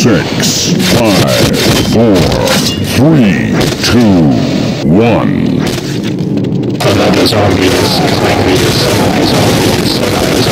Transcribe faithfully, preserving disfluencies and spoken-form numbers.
Six, five, four, three, two, one. Another zombie is, zombie is, zombie is, zombie is, zombie is.